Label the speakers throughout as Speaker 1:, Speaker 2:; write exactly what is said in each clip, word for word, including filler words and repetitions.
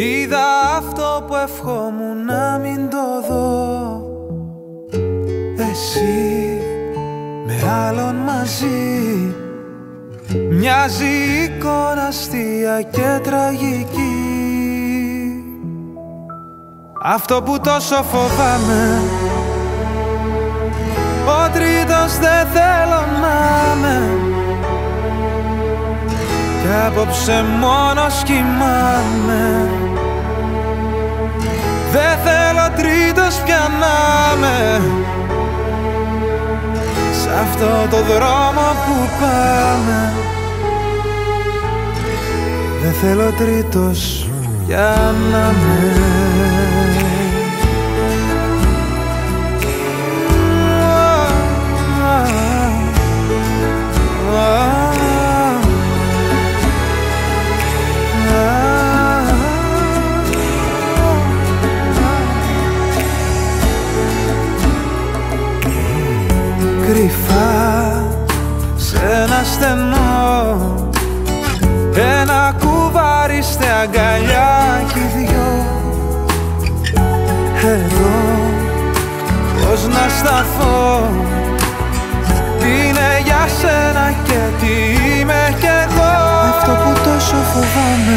Speaker 1: Είδα αυτό που ευχόμουν να μην το δω. Εσύ με άλλον μαζί, μοιάζει εικόνα αστεία και τραγική. Αυτό που τόσο φοβάμαι, ο τρίτος δεν θέλω να είμαι. Κι απόψε μόνος κοιμάμαι. Δεν θέλω τρίτος πια να είμαι. Σ' αυτό το δρόμο που πάμε, δεν θέλω τρίτος πια να είμαι. Κρυφά σε ένα στενό, ένα κουβάρι στε αγκαλιά κι οι δυο. Εδώ πώς να σταθώ, τι είναι για σένα και τι είμαι κι εγώ. Αυτό που τόσο φοβάμαι,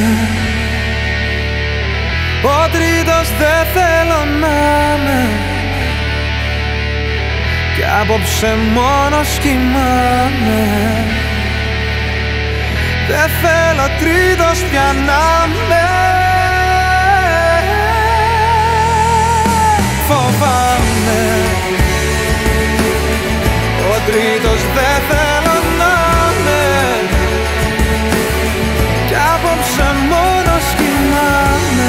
Speaker 1: ο τρίτος δεν θέλω να είμαι. Κι απόψε μόνος κοιμάμαι. Δεν θέλω τρίτος πια να είμαι. Φοβάμαι, ο τρίτος δεν θέλω να είμαι. Κι απόψε μόνος κοιμάμαι.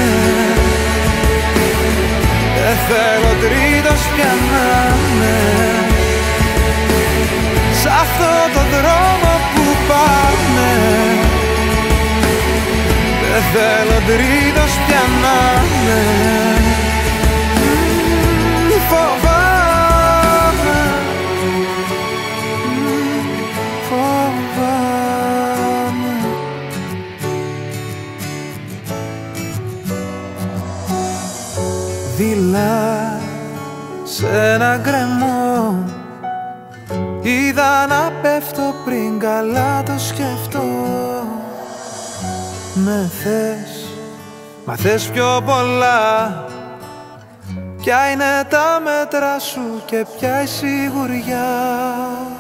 Speaker 1: Δεν θέλω τρίτος πια να είμαι. Σ' αυτό το δρόμο που πάμε, δεν θέλω τρίτος πια να είμαι. Φοβάμαι, φοβάμαι. Δειλά σε ένα γκρεμό, είδα να πέφτω πριν καλά το σκεφτώ. Με θες, μα θες πιο πολλά. Ποια είναι τα μέτρα σου και ποια η σιγουριά.